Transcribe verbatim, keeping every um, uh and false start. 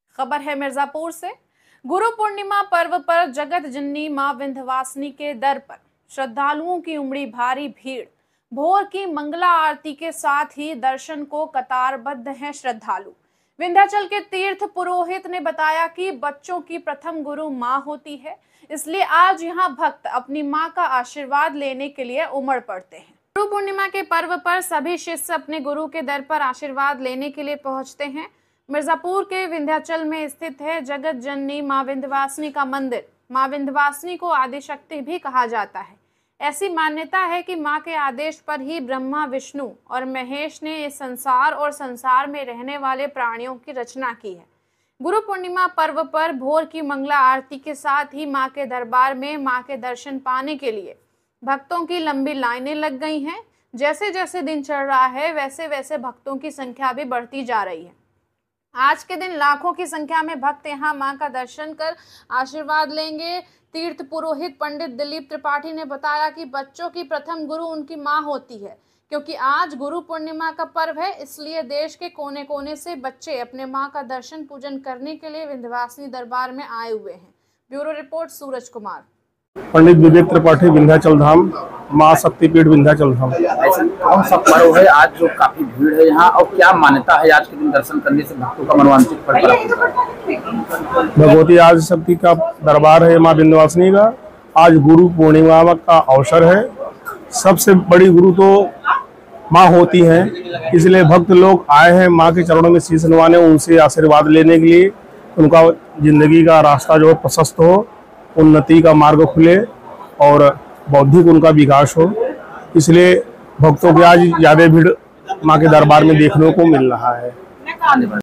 खबर है मिर्जापुर से। गुरु पूर्णिमा पर्व पर जगत जननी मां विंध्यवासिनी के दर पर श्रद्धालुओं की उमड़ी भारी भीड़। भोर की मंगला आरती के साथ ही दर्शन को कतारबद्ध हैं श्रद्धालु। विंध्याचल के तीर्थ पुरोहित ने बताया कि बच्चों की प्रथम गुरु मां होती है, इसलिए आज यहां भक्त अपनी मां का आशीर्वाद लेने के लिए उमड़ पड़ते हैं। गुरु पूर्णिमा के पर्व पर सभी शिष्य अपने गुरु के दर पर आशीर्वाद लेने के लिए पहुंचते हैं। मिर्जापुर के विंध्याचल में स्थित है जगत जननी मां विंध्यवासिनी का मंदिर। मां विंध्यवासिनी को आदिशक्ति भी कहा जाता है। ऐसी मान्यता है कि मां के आदेश पर ही ब्रह्मा, विष्णु और महेश ने इस संसार और संसार में रहने वाले प्राणियों की रचना की है। गुरु पूर्णिमा पर्व पर भोर की मंगला आरती के साथ ही मां के दरबार में मां के दर्शन पाने के लिए भक्तों की लंबी लाइनें लग गई हैं। जैसे जैसे दिन चढ़ रहा है वैसे वैसे भक्तों की संख्या भी बढ़ती जा रही है। आज के दिन लाखों की संख्या में भक्त यहां मां का दर्शन कर आशीर्वाद लेंगे। तीर्थ पुरोहित पंडित दिलीप त्रिपाठी ने बताया कि बच्चों की प्रथम गुरु उनकी मां होती है। क्योंकि आज गुरु पूर्णिमा का पर्व है, इसलिए देश के कोने कोने से बच्चे अपने मां का दर्शन पूजन करने के लिए विंध्यवासिनी दरबार में आए हुए हैं। Bureau report Suraj Kumar. पंडित विवेक त्रिपाठी, विंध्याचल धाम, मां शक्तिपीठ विंध्याचल धाम। ऐसा कौन सा पर्व है आज जो काफी भीड़ है यहाँ, और क्या मान्यता है आज के दिन दर्शन करने से भक्तों का मनोवांछित फल प्राप्त होता है? भगवती आदि शक्ति का दरबार है मां विंध्यवासिनी का। आज गुरु पूर्णिमा का अवसर है। सबसे बड़ी गुरु तो माँ होती हैं, इसलिए भक्त लोग आए हैं माँ के चरणों में शीश नवाने, उनसे आशीर्वाद लेने के लिए। उनका जिंदगी का रास्ता जो है प्रशस्त हो, उन्नति का मार्ग खुले और बौद्धिक उनका विकास हो, इसलिए भक्तों की आज ज्यादा भीड़ माँ के दरबार में देखने को मिल रहा है।